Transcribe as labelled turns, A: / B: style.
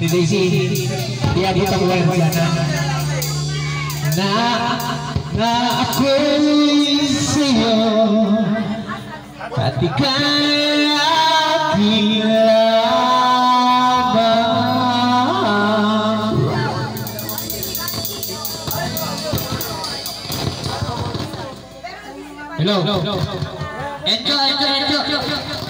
A: Desi dia bukan wajana na aku siyo ketika hello enjoy